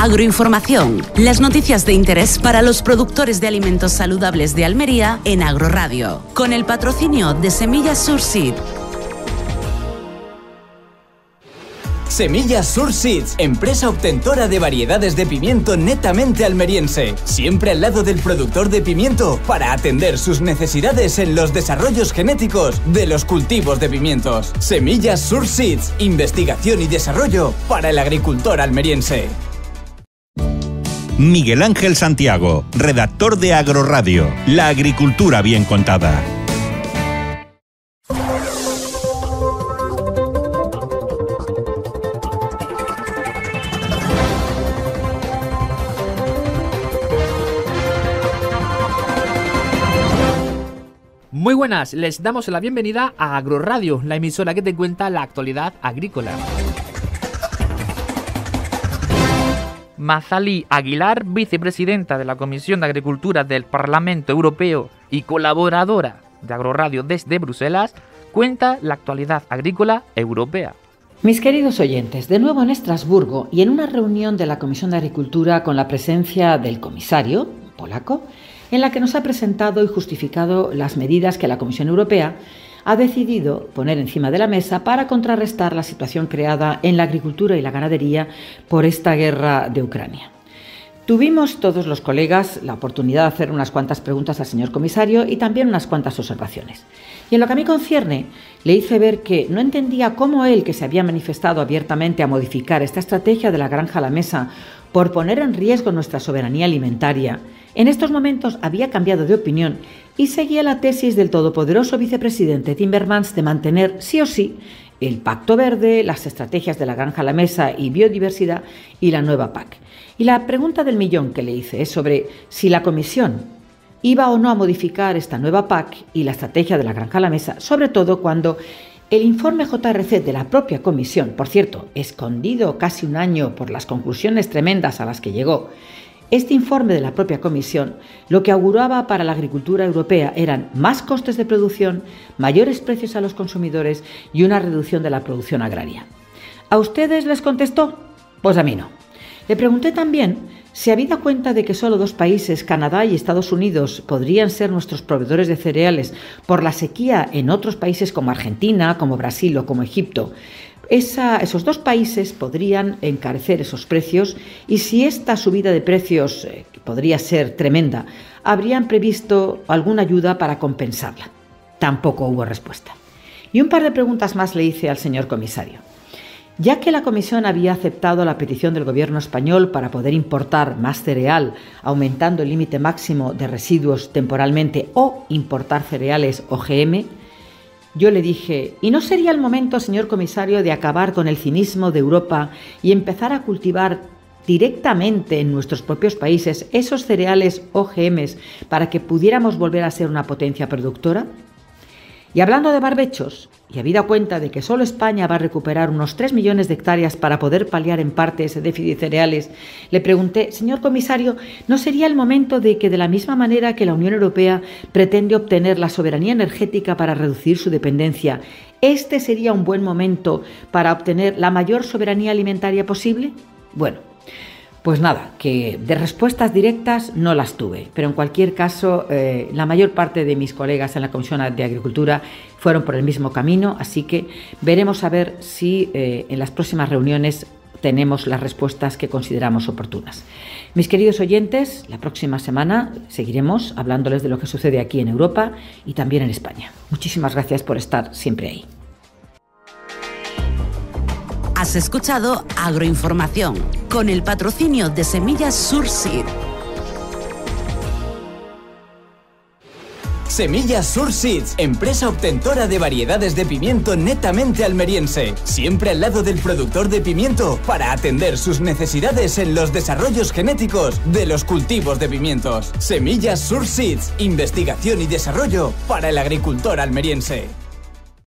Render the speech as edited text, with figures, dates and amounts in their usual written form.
Agroinformación. Las noticias de interés para los productores de alimentos saludables de Almería en Agroradio. Con el patrocinio de Semillas Surseed. Semillas Surseeds, empresa obtentora de variedades de pimiento netamente almeriense, siempre al lado del productor de pimiento para atender sus necesidades en los desarrollos genéticos de los cultivos de pimientos. Semillas Surseeds, investigación y desarrollo para el agricultor almeriense. Miguel Ángel Santiago, redactor de Agroradio, la agricultura bien contada. Muy buenas, les damos la bienvenida a Agroradio, la emisora que te cuenta la actualidad agrícola. Mazali Aguilar, vicepresidenta de la Comisión de Agricultura del Parlamento Europeo y colaboradora de Agroradio desde Bruselas, cuenta la actualidad agrícola europea. Mis queridos oyentes, de nuevo en Estrasburgo y en una reunión de la Comisión de Agricultura con la presencia del comisario polaco, en la que nos ha presentado y justificado las medidas que la Comisión Europea ha decidido poner encima de la mesa para contrarrestar la situación creada en la agricultura y la ganadería por esta guerra de Ucrania. Tuvimos todos los colegas la oportunidad de hacer unas cuantas preguntas al señor comisario y también unas cuantas observaciones. Y en lo que a mí concierne, le hice ver que no entendía cómo él, que se había manifestado abiertamente a modificar esta estrategia de la granja a la mesa por poner en riesgo nuestra soberanía alimentaria, en estos momentos había cambiado de opinión y seguía la tesis del todopoderoso vicepresidente Timmermans de mantener sí o sí el Pacto Verde, las estrategias de la granja a la mesa y biodiversidad y la nueva PAC. Y la pregunta del millón que le hice es sobre si la Comisión iba o no a modificar esta nueva PAC y la estrategia de la granja a la mesa, sobre todo cuando el informe JRC de la propia Comisión, por cierto, escondido casi un año por las conclusiones tremendas a las que llegó, este informe de la propia Comisión lo que auguraba para la agricultura europea eran más costes de producción, mayores precios a los consumidores y una reducción de la producción agraria. ¿A ustedes les contestó? Pues a mí no. Le pregunté también si habida cuenta de que solo dos países, Canadá y Estados Unidos, podrían ser nuestros proveedores de cereales por la sequía en otros países como Argentina, como Brasil o como Egipto, esos dos países podrían encarecer esos precios y si esta subida de precios, que podría ser tremenda, habrían previsto alguna ayuda para compensarla. Tampoco hubo respuesta. Y un par de preguntas más le hice al señor comisario. Ya que la Comisión había aceptado la petición del Gobierno español para poder importar más cereal, aumentando el límite máximo de residuos temporalmente o importar cereales OGM, yo le dije, ¿y no sería el momento, señor comisario, de acabar con el cinismo de Europa y empezar a cultivar directamente en nuestros propios países esos cereales OGMs para que pudiéramos volver a ser una potencia productora? Y hablando de barbechos, y habida cuenta de que solo España va a recuperar unos 3 millones de hectáreas para poder paliar en parte ese déficit de cereales, le pregunté, señor comisario, ¿no sería el momento de que de la misma manera que la Unión Europea pretende obtener la soberanía energética para reducir su dependencia, este sería un buen momento para obtener la mayor soberanía alimentaria posible? Bueno, pues nada, que de respuestas directas no las tuve, pero en cualquier caso la mayor parte de mis colegas en la Comisión de Agricultura fueron por el mismo camino, así que veremos a ver si en las próximas reuniones tenemos las respuestas que consideramos oportunas. Mis queridos oyentes, la próxima semana seguiremos hablándoles de lo que sucede aquí en Europa y también en España. Muchísimas gracias por estar siempre ahí. Has escuchado Agroinformación con el patrocinio de Semillas Surseed. Semillas Surseeds, empresa obtentora de variedades de pimiento netamente almeriense, siempre al lado del productor de pimiento para atender sus necesidades en los desarrollos genéticos de los cultivos de pimientos. Semillas Surseeds, investigación y desarrollo para el agricultor almeriense.